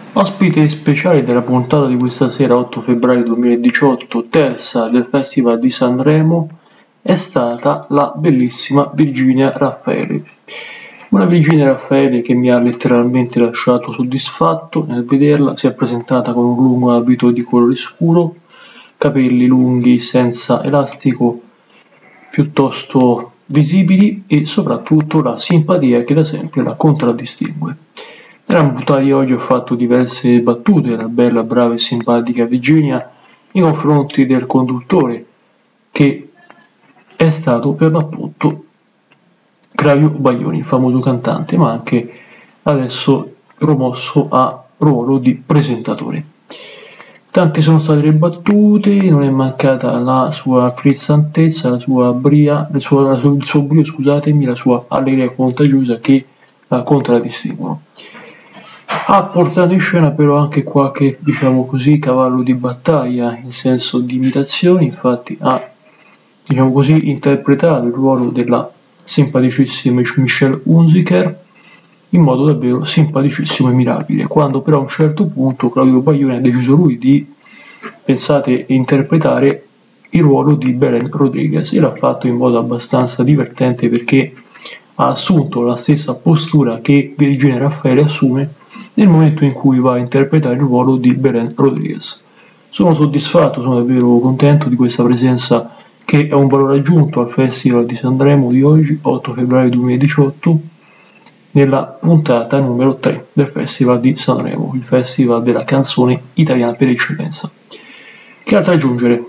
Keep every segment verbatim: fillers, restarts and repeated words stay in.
Ospite speciale della puntata di questa sera, otto febbraio duemiladiciotto, terza del Festival di Sanremo, è stata la bellissima Virginia Raffaele. Una Virginia Raffaele che mi ha letteralmente lasciato soddisfatto nel vederla. Si è presentata con un lungo abito di colore scuro, capelli lunghi senza elastico piuttosto visibili e soprattutto la simpatia che da sempre la contraddistingue. Nella puntata di oggi ho fatto diverse battute alla bella, brava e simpatica Virginia nei confronti del conduttore, che è stato per l'appunto Claudio Baglioni, il famoso cantante, ma anche adesso promosso a ruolo di presentatore. Tante sono state le battute, non è mancata la sua frizzantezza, la sua bria, il suo, la sua, il suo brio, scusatemi, la sua allegria contagiosa che la contraddistinguono. Ha portato in scena però anche qualche, diciamo così, cavallo di battaglia in senso di imitazione. Infatti ha, diciamo così, interpretato il ruolo della simpaticissima Michelle Hunziker in modo davvero simpaticissimo e mirabile, quando però a un certo punto Claudio Baglioni ha deciso lui di, pensate, interpretare il ruolo di Belen Rodriguez, e l'ha fatto in modo abbastanza divertente perché ha assunto la stessa postura che Virginia Raffaele assume nel momento in cui va a interpretare il ruolo di Belen Rodriguez. Sono soddisfatto, sono davvero contento di questa presenza, che è un valore aggiunto al Festival di Sanremo di oggi, otto febbraio duemiladiciotto, nella puntata numero tre del Festival di Sanremo, il Festival della canzone italiana per eccellenza. Che altro aggiungere?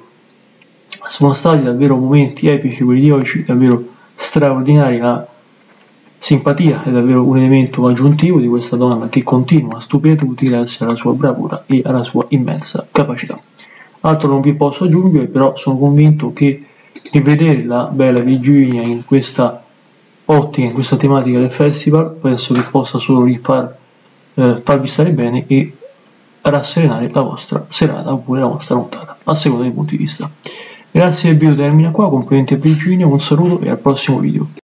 Sono stati davvero momenti epici quelli di oggi, davvero straordinari. La simpatia è davvero un elemento aggiuntivo di questa donna che continua a stupire tutti grazie alla sua bravura e alla sua immensa capacità. Altro non vi posso aggiungere, però sono convinto che rivedere la bella Virginia in questa ottica, in questa tematica del festival, penso che possa solo rifar, eh, farvi stare bene e rasserenare la vostra serata oppure la vostra nottata, a seconda dei punti di vista. Grazie, il video termina qua, complimenti a Virginia, un saluto e al prossimo video.